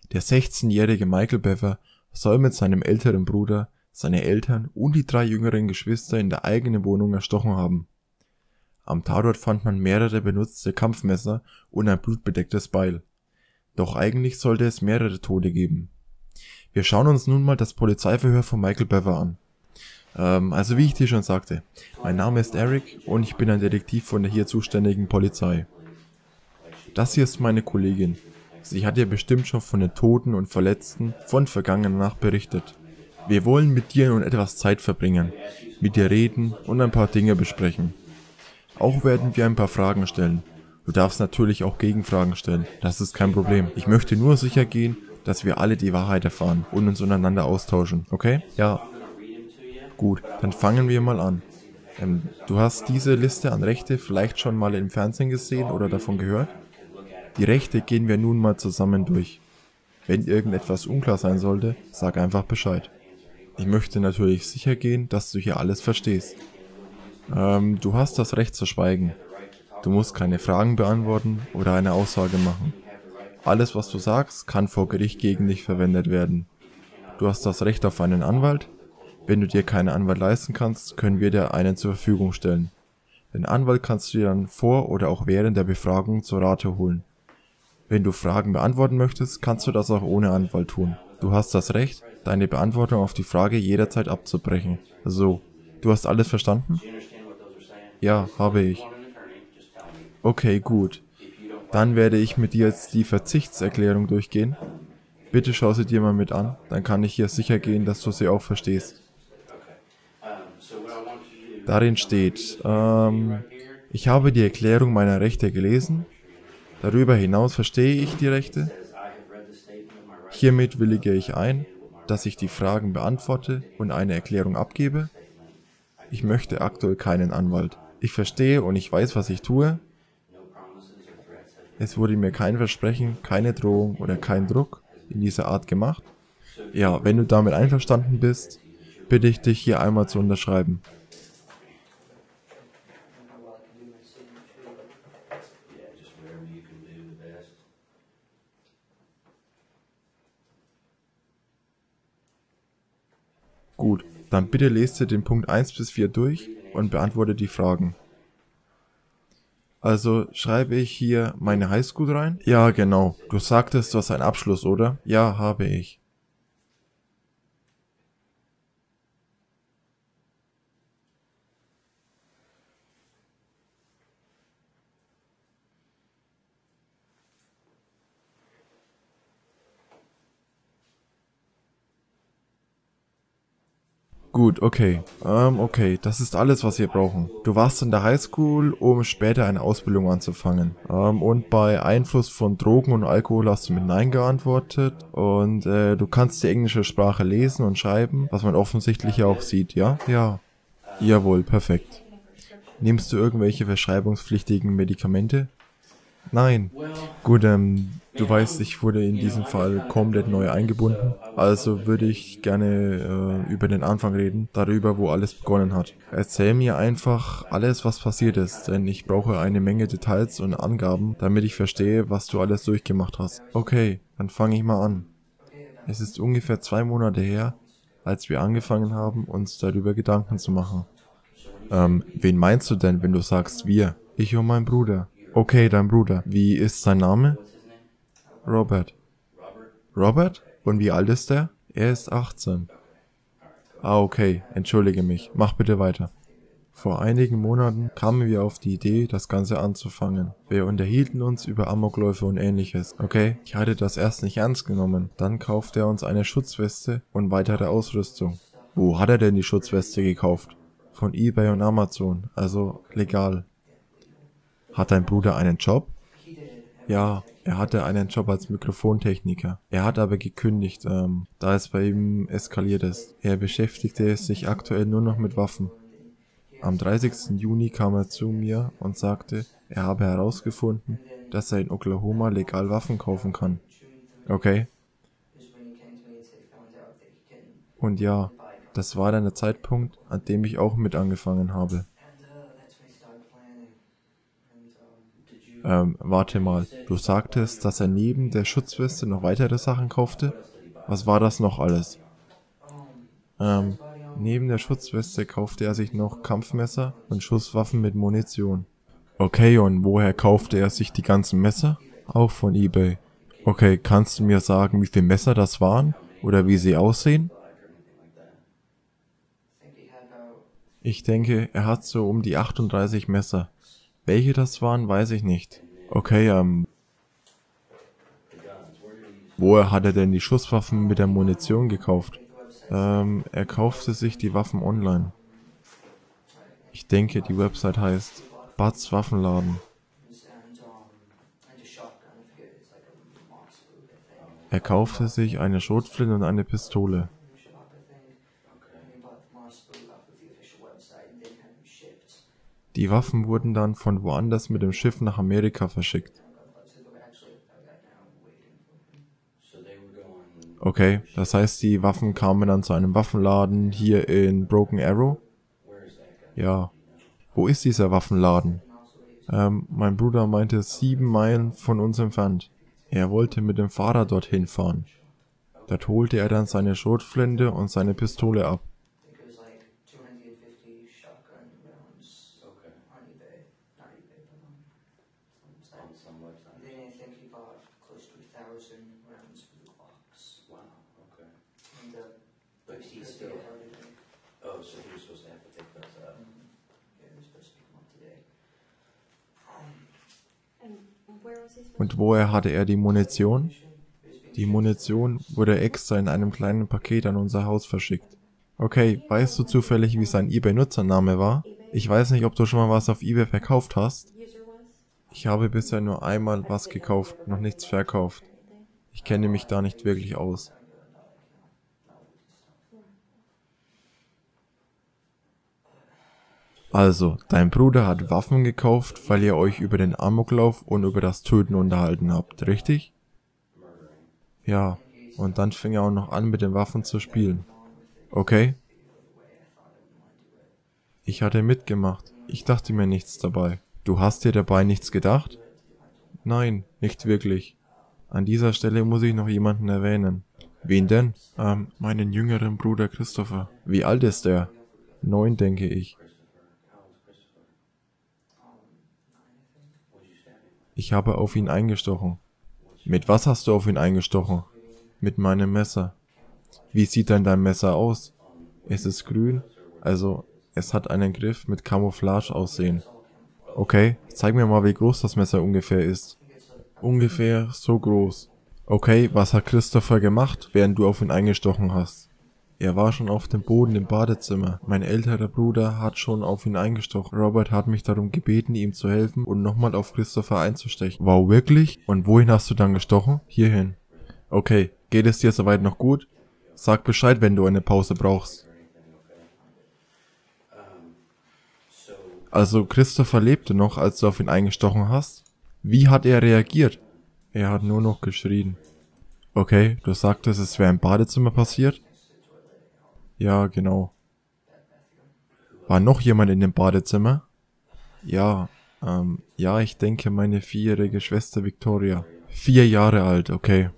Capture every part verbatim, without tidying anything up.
Der sechzehnjährige Michael Bever soll mit seinem älteren Bruder seine Eltern und die drei jüngeren Geschwister in der eigenen Wohnung erstochen haben. Am Tatort fand man mehrere benutzte Kampfmesser und ein blutbedecktes Beil. Doch eigentlich sollte es mehrere Tote geben. Wir schauen uns nun mal das Polizeiverhör von Michael Bever an. Ähm, also wie ich dir schon sagte, mein Name ist Eric und ich bin ein Detektiv von der hier zuständigen Polizei. Das hier ist meine Kollegin. Sie hat dir bestimmt schon von den Toten und Verletzten von vergangener Nacht berichtet. Wir wollen mit dir nun etwas Zeit verbringen, mit dir reden und ein paar Dinge besprechen. Auch werden wir ein paar Fragen stellen. Du darfst natürlich auch Gegenfragen stellen, das ist kein Problem. Ich möchte nur sicher gehen, dass wir alle die Wahrheit erfahren und uns untereinander austauschen, okay? Ja. Gut, dann fangen wir mal an. Ähm, du hast diese Liste an Rechte vielleicht schon mal im Fernsehen gesehen oder davon gehört? Die Rechte gehen wir nun mal zusammen durch. Wenn irgendetwas unklar sein sollte, sag einfach Bescheid. Ich möchte natürlich sicher gehen, dass du hier alles verstehst. Ähm, du hast das Recht zu schweigen. Du musst keine Fragen beantworten oder eine Aussage machen. Alles, was du sagst, kann vor Gericht gegen dich verwendet werden. Du hast das Recht auf einen Anwalt. Wenn du dir keinen Anwalt leisten kannst, können wir dir einen zur Verfügung stellen. Den Anwalt kannst du dir dann vor oder auch während der Befragung zur Rate holen. Wenn du Fragen beantworten möchtest, kannst du das auch ohne Anwalt tun. Du hast das Recht, deine Beantwortung auf die Frage jederzeit abzubrechen. So, du hast alles verstanden? Ja, habe ich. Okay, gut. Dann werde ich mit dir jetzt die Verzichtserklärung durchgehen. Bitte schau sie dir mal mit an, dann kann ich hier sicher gehen, dass du sie auch verstehst. Darin steht, ähm, ich habe die Erklärung meiner Rechte gelesen. Darüber hinaus verstehe ich die Rechte. Hiermit willige ich ein, dass ich die Fragen beantworte und eine Erklärung abgebe. Ich möchte aktuell keinen Anwalt. Ich verstehe und ich weiß, was ich tue. Es wurde mir kein Versprechen, keine Drohung oder kein Druck in dieser Art gemacht. Ja, wenn du damit einverstanden bist, bitte ich dich hier einmal zu unterschreiben. Gut, dann bitte lest dir den Punkt eins bis vier durch und beantworte die Fragen. Also schreibe ich hier meine Highschool rein? Ja, genau. Du sagtest, du hast einen Abschluss, oder? Ja, habe ich. Gut, okay. Ähm, okay, das ist alles, was wir brauchen. Du warst in der Highschool, um später eine Ausbildung anzufangen. Ähm, und bei Einfluss von Drogen und Alkohol hast du mit Nein geantwortet. Und äh, du kannst die englische Sprache lesen und schreiben, was man offensichtlich auch sieht, ja? Ja. Jawohl, perfekt. Nimmst du irgendwelche verschreibungspflichtigen Medikamente? Nein. Gut, ähm, du weißt, ich wurde in diesem Fall komplett neu eingebunden. Also würde ich gerne äh, über den Anfang reden, darüber, wo alles begonnen hat. Erzähl mir einfach alles, was passiert ist, denn ich brauche eine Menge Details und Angaben, damit ich verstehe, was du alles durchgemacht hast. Okay, dann fange ich mal an. Es ist ungefähr zwei Monate her, als wir angefangen haben, uns darüber Gedanken zu machen. Ähm, wen meinst du denn, wenn du sagst wir? Ich und mein Bruder. Okay, dein Bruder. Wie ist sein Name? Robert. Robert? Und wie alt ist er? Er ist achtzehn. Ah, okay. Entschuldige mich. Mach bitte weiter. Vor einigen Monaten kamen wir auf die Idee, das Ganze anzufangen. Wir unterhielten uns über Amokläufe und ähnliches. Okay, ich hatte das erst nicht ernst genommen. Dann kaufte er uns eine Schutzweste und weitere Ausrüstung. Wo hat er denn die Schutzweste gekauft? Von eBay und Amazon, also legal. Hat dein Bruder einen Job? Ja, er hatte einen Job als Mikrofontechniker. Er hat aber gekündigt, ähm, da es bei ihm eskaliert ist. Er beschäftigte sich aktuell nur noch mit Waffen. Am dreißigsten Juni kam er zu mir und sagte, er habe herausgefunden, dass er in Oklahoma legal Waffen kaufen kann. Okay. Und ja, das war dann der Zeitpunkt, an dem ich auch mit angefangen habe. Ähm, warte mal, du sagtest, dass er neben der Schutzweste noch weitere Sachen kaufte? Was war das noch alles? Ähm, neben der Schutzweste kaufte er sich noch Kampfmesser und Schusswaffen mit Munition. Okay, und woher kaufte er sich die ganzen Messer? Auch von eBay. Okay, kannst du mir sagen, wie viele Messer das waren? Oder wie sie aussehen? Ich denke, er hat so um die achtunddreißig Messer. Welche das waren, weiß ich nicht. Okay, ähm... woher hat er denn die Schusswaffen mit der Munition gekauft? Ähm, er kaufte sich die Waffen online. Ich denke, die Website heißt Butts Waffenladen. Er kaufte sich eine Schrotflinte und eine Pistole. Die Waffen wurden dann von woanders mit dem Schiff nach Amerika verschickt. Okay, das heißt, die Waffen kamen dann zu einem Waffenladen hier in Broken Arrow? Ja. Wo ist dieser Waffenladen? Ähm, mein Bruder meinte sieben Meilen von uns entfernt. Er wollte mit dem Fahrrad dorthin fahren. Dort holte er dann seine Schrotflinte und seine Pistole ab. Und woher hatte er die Munition? Die Munition wurde extra in einem kleinen Paket an unser Haus verschickt. Okay, weißt du zufällig, wie sein eBay-Nutzername war? Ich weiß nicht, ob du schon mal was auf eBay verkauft hast. Ich habe bisher nur einmal was gekauft, noch nichts verkauft. Ich kenne mich da nicht wirklich aus. Also, dein Bruder hat Waffen gekauft, weil ihr euch über den Amoklauf und über das Töten unterhalten habt, richtig? Ja, und dann fing er auch noch an, mit den Waffen zu spielen. Okay? Ich hatte mitgemacht. Ich dachte mir nichts dabei. Du hast dir dabei nichts gedacht? Nein, nicht wirklich. An dieser Stelle muss ich noch jemanden erwähnen. Wen denn? Ähm, meinen jüngeren Bruder Christopher. Wie alt ist er? Neun, denke ich. Ich habe auf ihn eingestochen. Mit was hast du auf ihn eingestochen? Mit meinem Messer. Wie sieht denn dein Messer aus? Es ist grün, also es hat einen Griff mit Camouflage aussehen. Okay, zeig mir mal, wie groß das Messer ungefähr ist. Ungefähr so groß. Okay, was hat Christopher gemacht, während du auf ihn eingestochen hast? Er war schon auf dem Boden im Badezimmer. Mein älterer Bruder hat schon auf ihn eingestochen. Robert hat mich darum gebeten, ihm zu helfen und nochmal auf Christopher einzustechen. Wow, wirklich? Und wohin hast du dann gestochen? Hierhin. Okay, geht es dir soweit noch gut? Sag Bescheid, wenn du eine Pause brauchst. Also Christopher lebte noch, als du auf ihn eingestochen hast? Wie hat er reagiert? Er hat nur noch geschrien. Okay, du sagtest, es wäre im Badezimmer passiert? Ja, genau. War noch jemand in dem Badezimmer? Ja, ähm, ja, ich denke meine vierjährige Schwester Victoria. Vier Jahre alt, okay.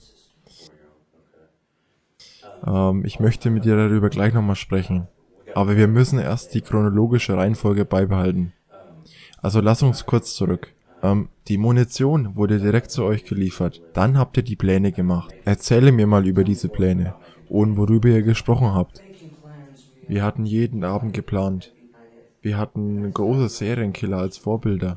Ähm, ich möchte mit dir darüber gleich nochmal sprechen. Aber wir müssen erst die chronologische Reihenfolge beibehalten. Also lass uns kurz zurück. Ähm, die Munition wurde direkt zu euch geliefert. Dann habt ihr die Pläne gemacht. Erzähle mir mal über diese Pläne und worüber ihr gesprochen habt. Wir hatten jeden Abend geplant. Wir hatten große Serienkiller als Vorbilder.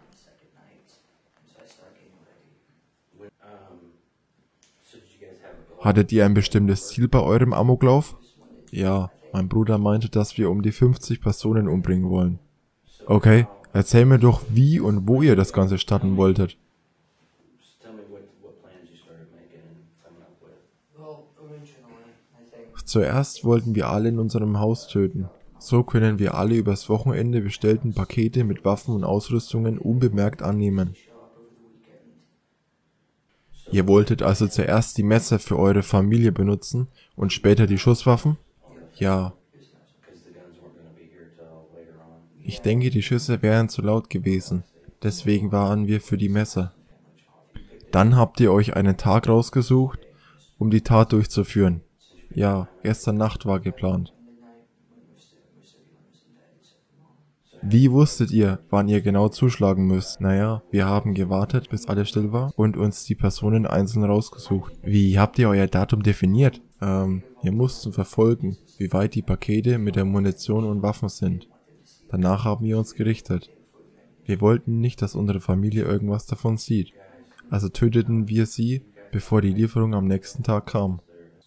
Hattet ihr ein bestimmtes Ziel bei eurem Amoklauf? Ja, mein Bruder meinte, dass wir um die fünfzig Personen umbringen wollen. Okay, erzähl mir doch, wie und wo ihr das Ganze starten wolltet. Zuerst wollten wir alle in unserem Haus töten. So können wir alle übers Wochenende bestellten Pakete mit Waffen und Ausrüstungen unbemerkt annehmen. Ihr wolltet also zuerst die Messer für eure Familie benutzen und später die Schusswaffen? Ja. Ich denke, die Schüsse wären zu laut gewesen. deswegen waren wir für die Messer. Dann habt ihr euch einen Tag rausgesucht, um die Tat durchzuführen. Ja, gestern Nacht war geplant. Wie wusstet ihr, wann ihr genau zuschlagen müsst? Naja, wir haben gewartet, bis alles still war und uns die Personen einzeln rausgesucht. Wie habt ihr euer Datum definiert? Ähm, wir mussten verfolgen, wie weit die Pakete mit der Munition und Waffen sind. Danach haben wir uns gerichtet. Wir wollten nicht, dass unsere Familie irgendwas davon sieht. Also töteten wir sie, bevor die Lieferung am nächsten Tag kam.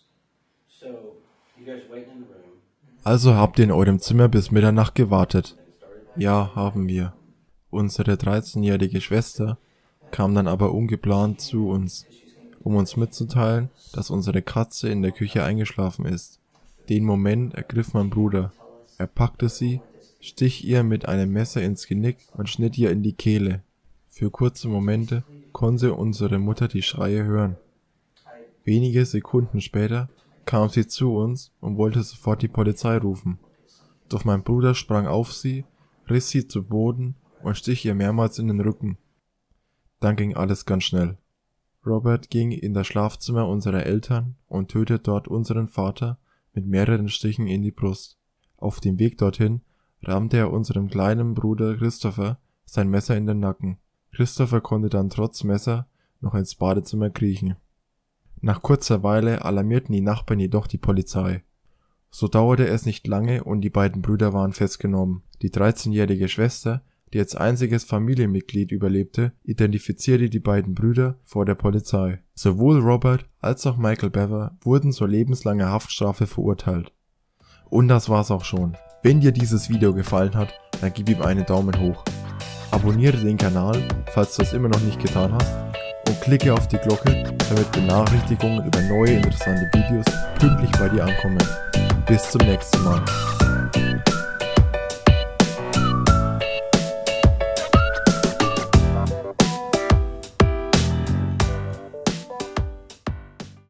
Also habt ihr in eurem Zimmer bis Mitternacht gewartet? Ja, haben wir. Unsere dreizehnjährige Schwester kam dann aber ungeplant zu uns, um uns mitzuteilen, dass unsere Katze in der Küche eingeschlafen ist. Den Moment ergriff mein Bruder. Er packte sie, stich ihr mit einem Messer ins Genick und schnitt ihr in die Kehle. Für kurze Momente konnte unsere Mutter die Schreie hören. Wenige Sekunden später kam sie zu uns und wollte sofort die Polizei rufen. Doch mein Bruder sprang auf sie, riss sie zu Boden und stich ihr mehrmals in den Rücken. Dann ging alles ganz schnell. Robert ging in das Schlafzimmer unserer Eltern und tötete dort unseren Vater mit mehreren Stichen in die Brust. Auf dem Weg dorthin rammte er unserem kleinen Bruder Christopher sein Messer in den Nacken. Christopher konnte dann trotz Messer noch ins Badezimmer kriechen. Nach kurzer Weile alarmierten die Nachbarn jedoch die Polizei. So dauerte es nicht lange und die beiden Brüder waren festgenommen. Die dreizehnjährige Schwester, die als einziges Familienmitglied überlebte, identifizierte die beiden Brüder vor der Polizei. Sowohl Robert als auch Michael Bever wurden zur lebenslanger Haftstrafe verurteilt. Und das war's auch schon. Wenn dir dieses Video gefallen hat, dann gib ihm einen Daumen hoch. Abonniere den Kanal, falls du es immer noch nicht getan hast, und klicke auf die Glocke, damit Benachrichtigungen über neue interessante Videos pünktlich bei dir ankommen. Bis zum nächsten Mal.